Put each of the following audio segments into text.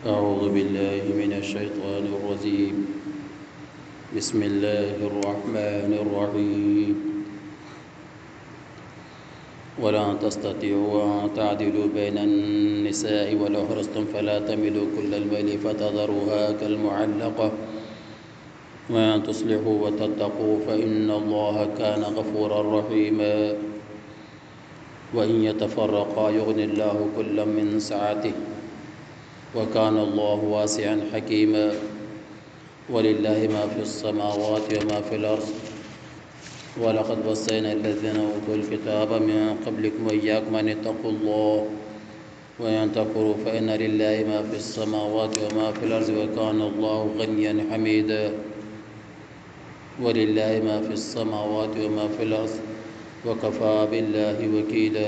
أعوذ بالله من الشيطان الرجيم. بسم الله الرحمن الرحيم. ولا تستطيعوا أن تعدلوا بين النساء ولو حرصتم فلا تميلوا كل الميل فتذروها كالمعلقة وأن تصلحوا وتتقوا فإن الله كان غفورا رحيما. وإن يتفرقا يغني الله كلا من سعته وكان الله واسعا حكيما. ولله ما في السماوات وما في الأرض ولقد وصينا الذين أوتوا الكتاب من قبلكم وإياكم أن اتقوا الله وإن تكفروا فإن لله ما في السماوات وما في الأرض وكان الله غنيا حميدا. ولله ما في السماوات وما في الأرض وكفى بالله وكيلا.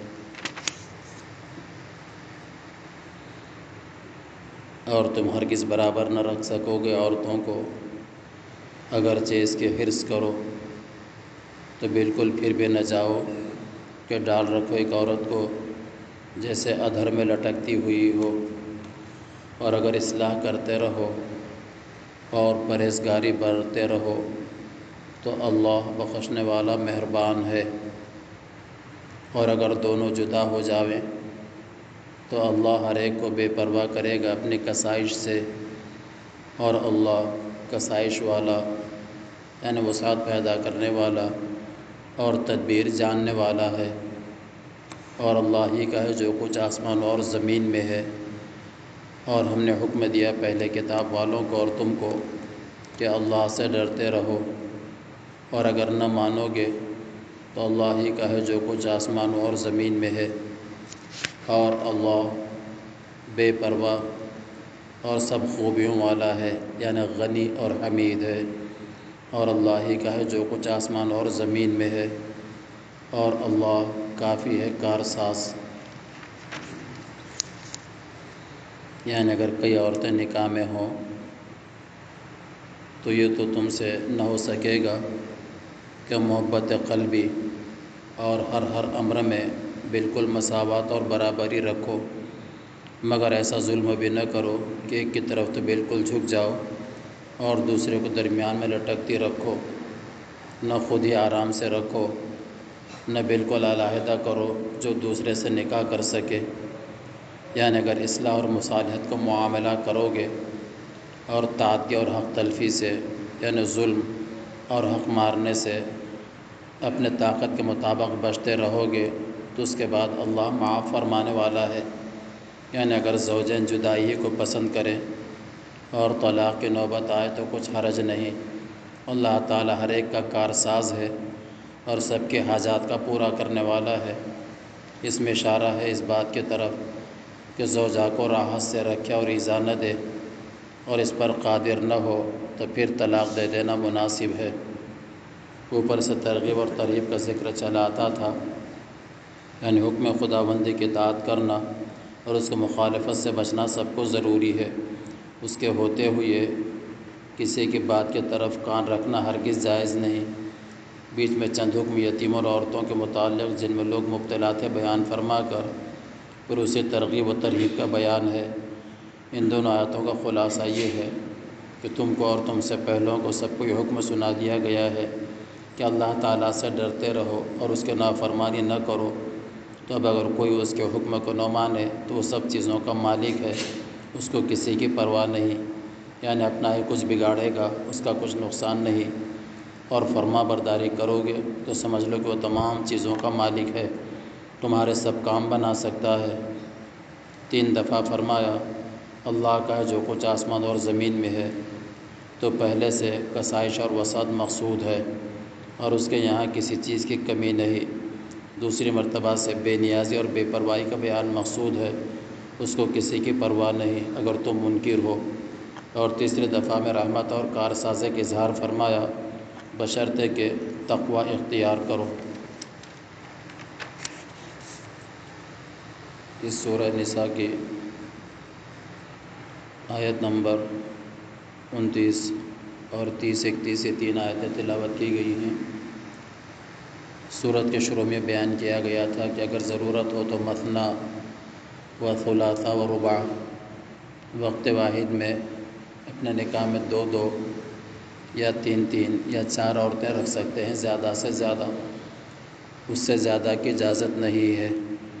اور تم ہرگز برابر نہ رکھ سکو گے عورتوں کو، اگرچہ اس کے حرص کرو تو بالکل پھر بھی نہ جاؤ کہ ڈال رکھو ایک عورت کو جیسے ادھر میں لٹکتی ہوئی ہو، اور اگر اصلاح کرتے رہو اور پرہیزگاری برتتے رہو تو اللہ بخشنے والا مہربان ہے. اور اگر دونوں جدا ہو جاویں تو اللہ ہر ایک کو بے پرواہ کرے گا اپنی کسائش سے، اور اللہ کسائش والا یعنی وسعت پیدا کرنے والا اور تدبیر جاننے والا ہے. اور اللہ ہی کا ہے جو کچھ آسمان اور زمین میں ہے. اور ہم نے حکم دیا پہلے کتاب والوں کو اور تم کو کہ اللہ سے ڈرتے رہو، اور اگر نہ مانو گے تو اللہ ہی کا ہے جو کچھ آسمان اور زمین میں ہے. اور اللہ بے پرواہ اور سب خوبیوں والا ہے یعنی غنی اور حمید ہے. اور اللہ ہی کا ہے جو کچھ آسمان اور زمین میں ہے، اور اللہ کافی ہے کارساز. یعنی اگر کئی عورتیں نکاح میں ہوں تو یہ تو تم سے نہ ہو سکے گا کہ محبت قلبی اور ہر امر میں بالکل مساوات اور برابری رکھو، مگر ایسا ظلم بھی نہ کرو کہ ایک کی طرف تو بالکل جھک جاؤ اور دوسرے کو درمیان میں لٹکتی رکھو. نہ خود ہی آرام سے رکھو، نہ بالکل علیحدہ کرو جو دوسرے سے نکاح کر سکے. یعنی اگر اصلاح اور مصالحت کو معاملہ کرو گے اور تعدی اور حق تلفی سے یعنی ظلم اور حق مارنے سے اپنے طاقت کے مطابق بچتے رہو گے تو اس کے بعد اللہ معاف فرمانے والا ہے. یعنی اگر زوجین جدائی کو پسند کریں اور طلاق کی نوبت آئے تو کچھ حرج نہیں. اللہ تعالی ہر ایک کا کارساز ہے اور سب کے حاجات کا پورا کرنے والا ہے. اس میں اشارہ ہے اس بات کی طرف کہ زوجہ کو راحت سے رکھے اور ایذا نہ دے، اور اس پر قادر نہ ہو تو پھر طلاق دے دینا مناسب ہے. اوپر سے ترغیب اور ترغیب کا ذکر چلا آتا تھا، یعنی حکم خداوندی کی اطاعت کرنا اور اس کی مخالفت سے بچنا سب کو ضروری ہے. اس کے ہوتے ہوئے کسی کی بات کی طرف کان رکھنا ہرگز جائز نہیں. بیچ میں چند حکم یتیموں اور عورتوں کے متعلق جن میں لوگ مبتلا تھے بیان فرما کر پھر اسی ترغیب و ترہیب کا بیان ہے. ان دونوں آیتوں کا خلاصہ یہ ہے کہ تم کو اور تم سے پہلوں کو سب کو یہ حکم سنا دیا گیا ہے کہ اللہ تعالیٰ سے ڈرتے رہو اور اس کے نافرمانی نہ کرو. تو اب اگر کوئی اس کے حکم کو نہ مانے تو وہ سب چیزوں کا مالک ہے، اس کو کسی کی پرواہ نہیں. یعنی اپنا ہی کچھ بگاڑے گا، اس کا کچھ نقصان نہیں. اور فرما برداری کرو گے تو سمجھ لو کہ وہ تمام چیزوں کا مالک ہے، تمہارے سب کام بنا سکتا ہے. 3 دفعہ فرمایا اللہ کا ہے جو کچھ آسمان اور زمین میں ہے، تو پہلے سے کسائش اور وسعت مقصود ہے اور اس کے یہاں کسی چیز کی کمی نہیں. دوسری مرتبہ سے بے نیازی اور بے پرواہی کا بیان مقصود ہے، اس کو کسی کی پرواہ نہیں اگر تم منکر ہو. اور تیسری دفعہ میں رحمت اور کارسازی کا اظہار فرمایا بشرطے کہ تقوی اختیار کرو. اس سورہ نساء کی آیت نمبر 29 اور 30 31 یہ 3 آیتیں تلاوت کی گئی ہیں. سورت کے شروع میں بیان کیا گیا تھا کہ اگر ضرورت ہو تو مثنا و ثلاثہ و رباع وقت واحد میں اپنے نکاح میں 2 یا 3 یا 4 عورتیں رکھ سکتے ہیں، زیادہ سے زیادہ، اس سے زیادہ کی اجازت نہیں ہے،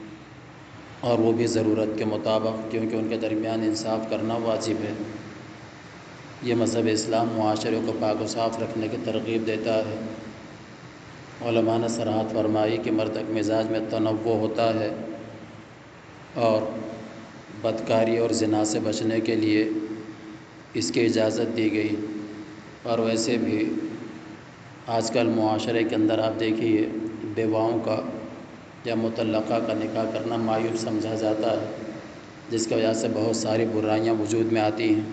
اور وہ بھی ضرورت کے مطابق، کیونکہ ان کے درمیان انصاف کرنا واجب ہے۔ یہ مذہب اسلام معاشرے کو پاک و صاف رکھنے کی ترغیب دیتا ہے۔ علماء نے صراحت فرمائی کہ مرد مزاج میں تنوع ہوتا ہے، اور بدکاری اور زنا سے بچنے کے لیے اس کی اجازت دی گئی۔ اور ویسے بھی آج کل معاشرے کے اندر آپ دیکھیے، بیواؤں کا یا مطلقہ کا نکاح کرنا معیوب سمجھا جاتا ہے، جس کی وجہ سے بہت ساری برائیاں وجود میں آتی ہیں۔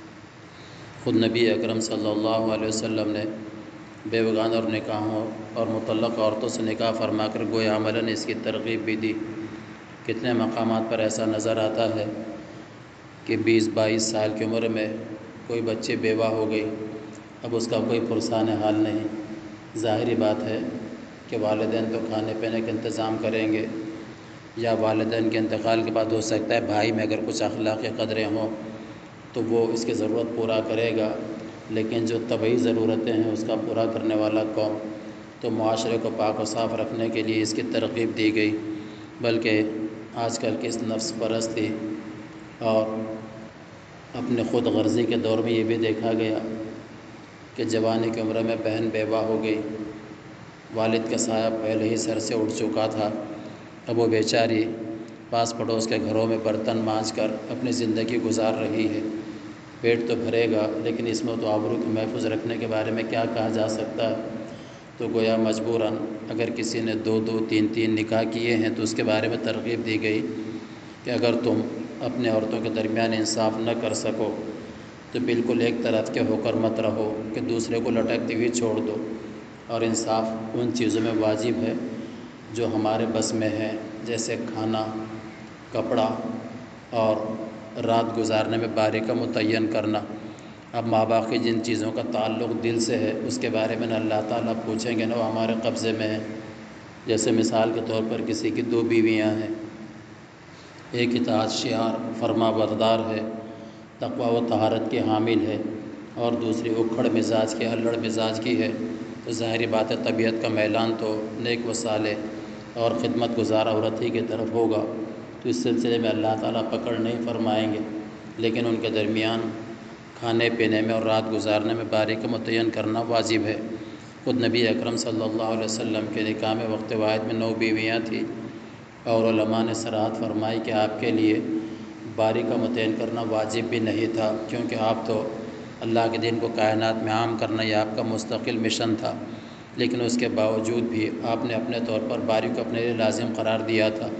خود نبی اکرم صلی اللہ علیہ وسلم نے بیوگان اور نکاحوں اور مطلق عورتوں سے نکاح فرما کر گویا عملاً اس کی ترغیب بھی دی۔ کتنے مقامات پر ایسا نظر آتا ہے کہ 20-22 سال کی عمر میں کوئی بچی بیوہ ہو گئی، اب اس کا کوئی پرسان حال نہیں۔ ظاہری بات ہے کہ والدین تو کھانے پینے کا انتظام کریں گے، یا والدین کے انتقال کے بعد ہو سکتا ہے بھائی میں اگر کچھ اخلاقی قدریں ہوں تو وہ اس کی ضرورت پورا کرے گا، لیکن جو طبعی ضرورتیں ہیں اس کا پورا کرنے والا کون؟ تو معاشرے کو پاک و صاف رکھنے کے لیے اس کی ترغیب دی گئی۔ بلکہ آج کل کی اس نفس پرستی اور اپنے خود غرضی کے دور میں یہ بھی دیکھا گیا کہ جوانی کی عمر میں بہن بیوہ ہو گئی، والد کا سایہ پہلے ہی سر سے اٹھ چکا تھا، اب وہ بیچاری پاس پڑوس کے گھروں میں برتن مانجھ کر اپنی زندگی گزار رہی ہے۔ پیٹ تو بھرے گا، لیکن اس میں تو آبرو کو محفوظ رکھنے کے بارے میں کیا کہا جا سکتا ہے؟ تو گویا مجبوراً اگر کسی نے 2 3 نکاح کیے ہیں تو اس کے بارے میں ترغیب دی گئی کہ اگر تم اپنے عورتوں کے درمیان انصاف نہ کر سکو تو بالکل ایک طرف کے ہو کر مت رہو کہ دوسرے کو لٹکتی ہوئی چھوڑ دو، اور انصاف ان چیزوں میں واجب ہے جو ہمارے بس میں ہے، جیسے کھانا، کپڑا اور رات گزارنے میں باریکہ متعین کرنا۔ اب ماں باپ کی جن چیزوں کا تعلق دل سے ہے اس کے بارے میں نہ اللہ تعالیٰ پوچھیں گے نہ وہ ہمارے قبضے میں ہے۔ جیسے مثال کے طور پر کسی کی 2 بیویاں ہیں، ایک اطاعت شعار فرما بردار ہے، تقویٰ و طہارت کی حامل ہے، اور دوسری اکھڑ مزاج کی، الڑ مزاج کی ہے، تو ظاہری بات ہے طبیعت کا میلان تو نیک و صالح اور خدمت گزار عورت ہی کی طرف ہوگا، تو اس سلسلے میں اللہ تعالیٰ پکڑ نہیں فرمائیں گے، لیکن ان کے درمیان کھانے پینے میں اور رات گزارنے میں باریکہ متعین کرنا واجب ہے۔ خود نبی اکرم صلی اللہ علیہ وسلم کے نکاح میں وقت واحد میں 9 بیویاں تھیں، اور علماء نے صراحت فرمائی کہ آپ کے لیے باریکہ متعین کرنا واجب بھی نہیں تھا، کیونکہ آپ تو اللہ کے دین کو کائنات میں عام کرنا یہ آپ کا مستقل مشن تھا، لیکن اس کے باوجود بھی آپ نے اپنے طور پر باریک کو اپنے لیے لازم قرار دیا تھا۔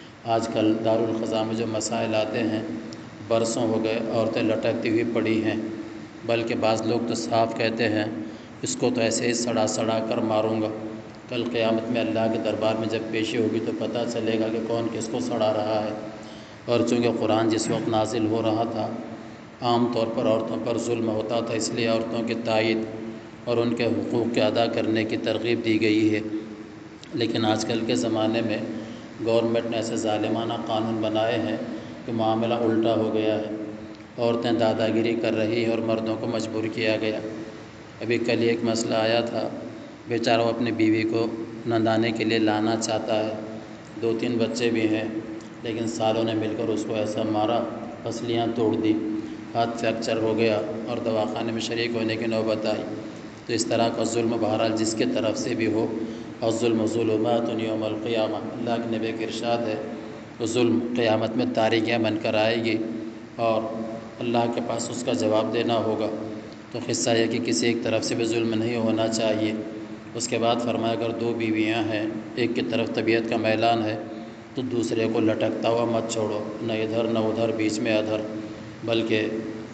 آج کل دارالخضا میں جو مسائل آتے ہیں، برسوں ہو گئے عورتیں لٹکتی ہوئی پڑی ہیں، بلکہ بعض لوگ تو صاف کہتے ہیں اس کو تو ایسے ہی سڑا سڑا کر ماروں گا، کل قیامت میں اللہ کے دربار میں جب پیشی ہوگی تو پتہ چلے گا کہ کون کس کو سڑا رہا ہے۔ اور چونکہ قرآن جس وقت نازل ہو رہا تھا عام طور پر عورتوں پر ظلم ہوتا تھا، اس لیے عورتوں کی تائید اور ان کے حقوق کے ادا کرنے کی ترغیب دی گئی ہے، لیکن آج کل کے زمانے میں گورنمنٹ نے ایسے ظالمانہ قانون بنائے ہیں کہ معاملہ الٹا ہو گیا ہے، عورتیں دادا گیری کر رہی ہیں اور مردوں کو مجبور کیا گیا۔ ابھی کل ایک مسئلہ آیا تھا، بیچارہ وہ اپنی بیوی کو نندانے کے لیے لانا چاہتا ہے، 2 3 بچے بھی ہیں، لیکن سالوں نے مل کر اس کو ایسا مارا، پسلیاں توڑ دی، ہاتھ فریکچر ہو گیا اور دواخانے میں شریک ہونے کی نوبت آئی۔ تو اس طرح کا ظلم بہرحال جس کے طرف سے بھی ہو، اور ظلم ظلمات یوم القیامہ، اللہ کے نبی کا ارشاد ہے، تو ظلم قیامت میں تاریکیاں بن کر آئے گی اور اللہ کے پاس اس کا جواب دینا ہوگا۔ تو قصہ یہ کہ کسی ایک طرف سے بھی ظلم نہیں ہونا چاہیے۔ اس کے بعد فرمایا اگر 2 بیویاں ہیں، ایک کی طرف طبیعت کا میلان ہے تو دوسرے کو لٹکتا ہوا مت چھوڑو، نہ ادھر نہ ادھر، بیچ میں ادھر، بلکہ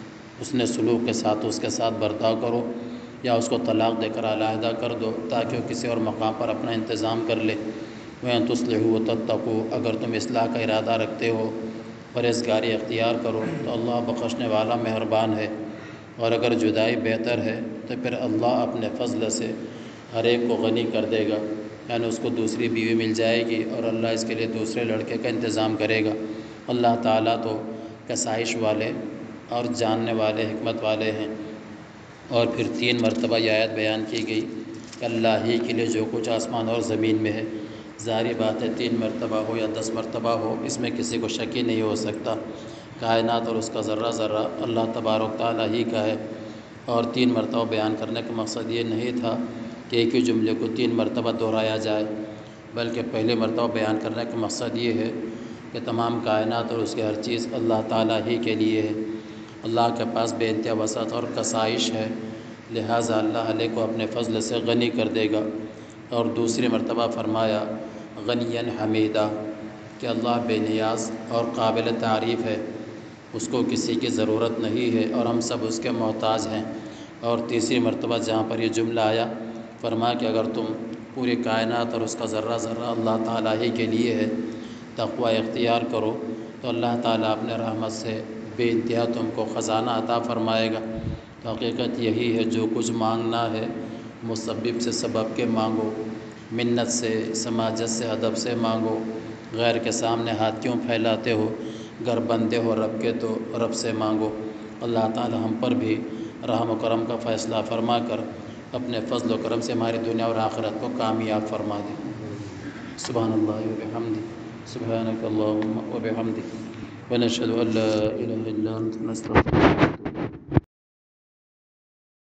اس نے سلوک کے ساتھ اس کے ساتھ برتاؤ کرو، یا اس کو طلاق دے کر علیحدہ کر دو تاکہ وہ کسی اور مقام پر اپنا انتظام کر لے۔ وَإِن تُصْلِحُوا وَتَتَّقُوا، اگر تم اصلاح کا ارادہ رکھتے ہو، پرہیزگاری اختیار کرو تو اللہ بخشنے والا مہربان ہے، اور اگر جدائی بہتر ہے تو پھر اللہ اپنے فضل سے ہر ایک کو غنی کر دے گا، یعنی اس کو دوسری بیوی مل جائے گی اور اللہ اس کے لیے دوسرے لڑکے کا انتظام کرے گا۔ اللہ تعالیٰ تو کسائش والے اور جاننے والے حکمت والے ہیں۔ اور پھر 3 مرتبہ یہ آیت بیان کی گئی کہ اللہ ہی کے لیے جو کچھ آسمان اور زمین میں ہے۔ ظاہری بات ہے 3 مرتبہ ہو یا 10 مرتبہ ہو، اس میں کسی کو شک ہی نہیں ہو سکتا۔ کائنات اور اس کا ذرہ ذرہ اللہ تبارک تعالیٰ ہی کا ہے۔ اور 3 مرتبہ بیان کرنے کا مقصد یہ نہیں تھا کہ ایک ہی جملے کو 3 مرتبہ دہرایا جائے، بلکہ پہلے مرتبہ بیان کرنے کا مقصد یہ ہے کہ تمام کائنات اور اس کی ہر چیز اللہ تعالیٰ ہی کے لیے ہے۔ اللہ کے پاس بے انتہا وسعت اور کسائش ہے، لہٰذا اللہ علیہ کو اپنے فضل سے غنی کر دے گا۔ اور دوسری مرتبہ فرمایا غنی حمیدہ کہ اللہ بے نیاز اور قابل تعریف ہے، اس کو کسی کی ضرورت نہیں ہے اور ہم سب اس کے محتاج ہیں۔ اور تیسری مرتبہ جہاں پر یہ جملہ آیا، فرمایا کہ اگر تم پوری کائنات اور اس کا ذرہ ذرہ اللہ تعالیٰ ہی کے لیے ہے، تقوی اختیار کرو تو اللہ تعالیٰ اپنے رحمت سے بے انتہا تم کو خزانہ عطا فرمائے گا۔ تو حقیقت یہی ہے، جو کچھ مانگنا ہے مسبب سے سبب کے مانگو، منت سے، سماجت سے، ادب سے مانگو، غیر کے سامنے ہاتھ کیوں پھیلاتے ہو؟ گر بندے ہو رب کے تو رب سے مانگو۔ اللہ تعالی ہم پر بھی رحم و کرم کا فیصلہ فرما کر اپنے فضل و کرم سے ہماری دنیا اور آخرت کو کامیاب فرما دے۔ سبحان اللہ و بحمدہ، سبحانک اللہم و بحمدک، ونشہد ان لا الہ الا انت، نستغفرک۔